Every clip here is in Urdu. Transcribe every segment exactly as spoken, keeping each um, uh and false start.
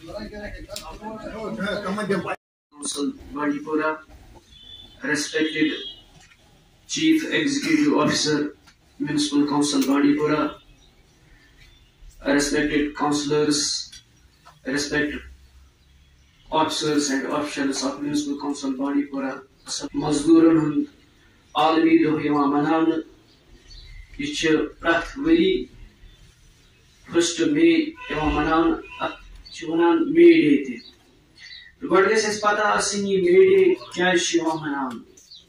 Council Bandipora, respected Chief Executive Officer, Municipal Council Bandipora, respected councillors, respected officers and officials of Municipal Council Bandipora, Mazdoorun hund alami doh yawan manawnah. Yeh chh prat wari first May yawan manawnah. At chh wanan May Day te. God gژھِ اَسہِ پتہ آسٕنۍ یہِ May Day کیٛازِ چھُ یِوان مَناونہٕ.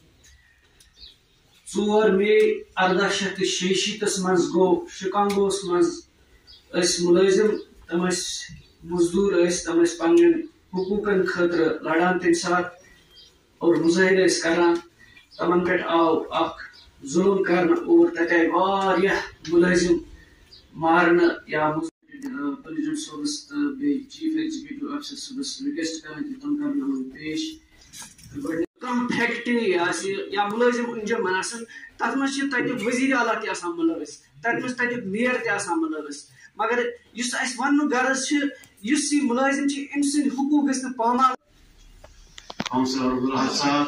ژور مے اردہ شیٚتھ تہٕ شیٚیہِ شیٖتس منٛز گوٚو شِکانگوس منٛز ٲسۍ مُلٲزِم تِم ٲسۍ مزدوٗر ٲسۍ تِم ٲسۍ پننٮ۪ن حقوٗقن خٲطرٕ لڑان تمہِ ساتہٕ اور مظٲہرٕ ٲسۍ کران. تمن پٮ۪ٹھ آو اکھ ظُلم کرنہٕ اور تتہِ آیہِ واریاہ مُلٲزِم مارنہٕ یا پریزیڈنٹ صٲبس تہٕ بیٚیہِ چیف ایگزیکٹو افسر صٲبس رِکویسٹ کران کہِ تِم کرن یِمن پیش. کانٛہہ فیکٹری آسہِ یا مُلٲزِم انجمن آسن تتھ منٛز چھِ تتیُک وزیر اعلیٰ تہِ آسان مُلوث تتھ منٛز تتیُک میئر تہِ آسان مُلوث. مگر یُس اسہِ وننُک غرض چھُ یُس یہِ مُلٲزِم چھُ أمۍ سٕنٛدۍ حقوٗق گژھِ نہٕ پامال. کونسلر عبدالحق صاحب،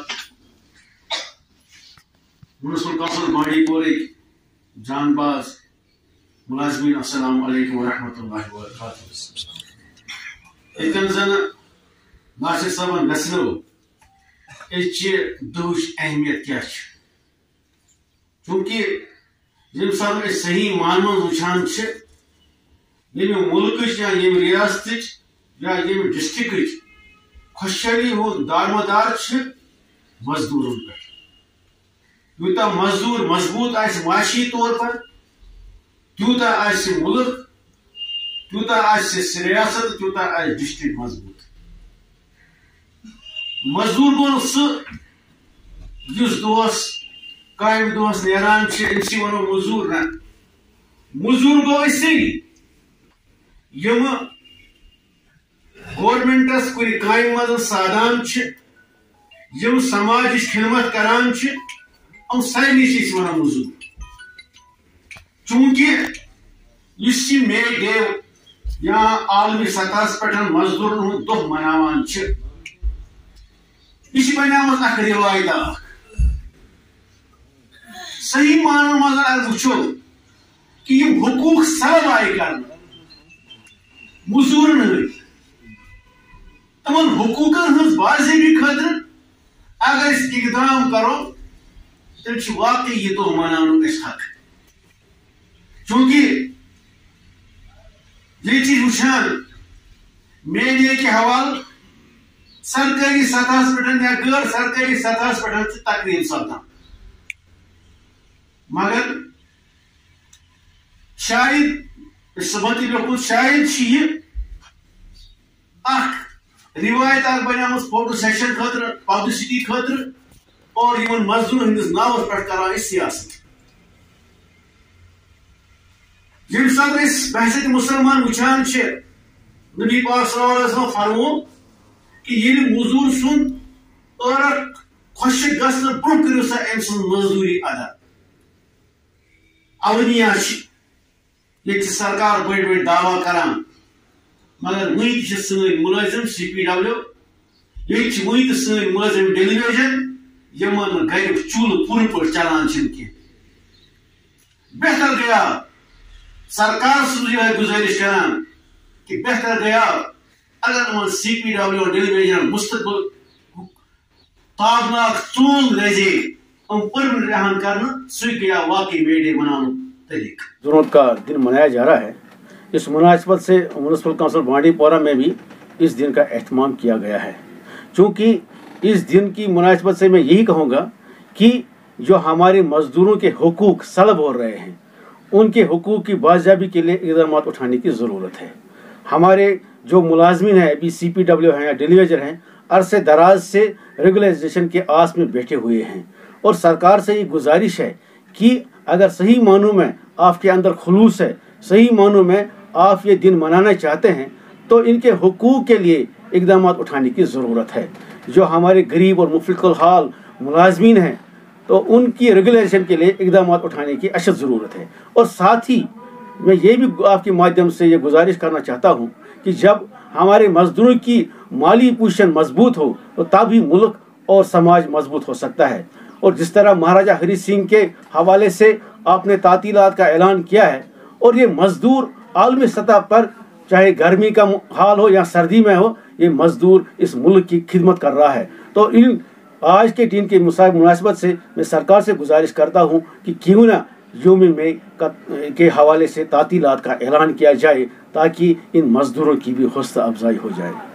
میونسپل کونسل بانڈی پورٕکۍ جان باز ملازمین، السلام علیکم ورحمۃ اللہ وبرکاتہ. ییٚتٮ۪ن زن ناصر صٲبن گژھنو أزچہِ دُہٕچ اہمیت کیٛاہ چھِ، چوٗنٛکہِ ییٚمہِ ساتہٕ أسۍ صحیح معنن منٛز وٕچھان چھِ ییٚمہِ مُلکٕچ یا ییٚمہِ ریاستٕچ یا ییٚمہِ ڈسٹرکٕچ خۄشحٲلی ہُنٛد دارمدار چھِ مزدوٗرن پٮ۪ٹھ. یوٗتاہ مزدوٗر مضبوٗط آسہِ معاشی طور پر تیوٗتاہ آسہِ مُلک، تیوٗتاہ آسہِ ریاست، تیوٗتاہ آسہِ ڈسٹرک مضبوٗط. مزدوٗر گوٚو سُہ یُس دۄہس کامہِ دۄہس نیران چھِ أمسٕے ونو مزوٗر. نہ، مزوٗر گوٚو أسۍ سٲری یِمہٕ گورمنٹس کُنہِ کامہِ منٛز سادان چھِ، یِم سماجٕچ خدمت کران چھِ، یِم سارنٕے چھِ أسۍ ونان مزوٗر. چوٗنٛکہِ یُس یہِ مے ڈے یا عالمی سطحس پٮ۪ٹھ مزدوٗرن ہُنٛد دۄہ مناوان چھِ، یہِ چھِ بنیٛامٕژ اکھ رِوایت اکھ. صحیح معنن منٛز اگر وٕچھو کہِ یِم حقوٗق سلب آیہِ کرنہٕ مزوٗرن ہٕنٛدۍ، تِمن حقوٗقن ہٕنٛز بازیٲبی خٲطرٕ اگر أسۍ اقدام کرو تیٚلہِ چھُ واقعی یہِ دۄہ مناونُک اَسہِ حق. چوٗنٛکہِ ییٚتہِ چھِ وٕچھان مے ڈے کہِ حوالہٕ سرکٲری سطحس پٮ۪ٹھ یا غٲر سرکٲری سطحس پٮ۪ٹھ چھِ تقریٖب سپدان، مگر شاید صُبحن تہِ لیوٗکھمُت شاید چھِ یہِ اکھ رِوایت اکھ بنیٛامٕژ فوٹو سیشن خٲطرٕ، پبلسٹی خٲطرٕ اور یِمن مزدوٗرن ہٕنٛدِس ناوس پٮ۪ٹھ کران أسۍ سیاست. ییٚمہِ ساتہٕ أسۍ بحثیت مُسلمان وٕچھان چھِ نبی پاک صلی اللہ علیہ وسلم فرموو کہ ییٚلہِ مزوٗر سُنٛد ٲرق خۄشِک گژھنہٕ برٛونٛہہ کٔرِو سا أمۍ سٕنٛز مزدوٗری ادا. اونیا چھِ ییٚتہِ چھِ سرکار بٔڑۍ بٔڑۍ دعوا کران، مگر وُنہِ تہِ چھِ سٲنۍ مُلٲزِم سی پی ڈبلیو، ییٚتہِ چھِ وُنہِ تہِ سٲنۍ مُلٲزِم ڈیلی ویجن یِمن نہٕ گریُک چوٗلہٕ پوٗرٕ پٲٹھۍ چلان چھِنہٕ کینٛہہ. بہتر گٔیا سرکار سٕنٛز یِہے گُزٲرِش کران کہ بہتر گٔیا اگر یِمن C P W daily vision مستقبل تابناک ژوٗنٛگ روزِ یِم پٔرمِٹ رہن کرنہٕ، سُے گٔیا واقعی مے ڈے مناونُک طریقہ. ضرورت کا دن منایا جا رہا ہے. اس مناسبت سے میونسپل کونسل بانڈی پورہ میں بھی اس دن کا اہتمام کیا گیا ہے. چونکہ اس دن کی مناسبت سے میں یہی کہوں گا کہ جو ہمارے مزدوروں کے حقوق سلب ہو رہے ہیں ان کے حقوق کی بازیابی کے لیے اقدامات اٹھانے کی ضرورت ہے. ہمارے جو ملازمین ہیں، ابھی سی پی ڈبلیو ہیں یا ڈیلی ویجر ہیں، عرصے دراز سے ریگولائزیشن کے آس میں بیٹھے ہوئے ہیں اور سرکار سے یہ گزارش ہے کہ اگر صحیح معنوں میں آپ کے اندر خلوص ہے، صحیح معنوں میں آپ یہ دن منانا چاہتے ہیں تو ان کے حقوق کے لیے اقدامات اٹھانے کی ضرورت ہے. جو ہمارے غریب اور مفلس الحال ملازمین ہیں تو ان کی ریگولیشن کے لیے اقدامات اٹھانے کی اشد ضرورت ہے. اور ساتھ ہی मैं ये भी आपके माध्यम से ये गुजारिश करना चाहता हूँ कि जब हमारे मजदूरों की माली पोजीशन मजबूत हो तो तभी मुल्क और समाज मजबूत हो सकता है। और जिस तरह महाराजा हरि सिंह के हवाले से आपने तातीलात का ऐलान किया है, और ये मजदूर आलमी सतह पर चाहे गर्मी का हाल हो या सर्दी में हो, ये मजदूर इस मुल्क की खिदमत कर रहा है। तो इन आज के दिन की मुनासिबत से मैं सरकार से गुजारिश करता हूँ कि क्यों ना यौम में के हवाले से तातीलात का ऐलान किया जाए ताकि इन मजदूरों की भी हौसला अफजाई हो जाए।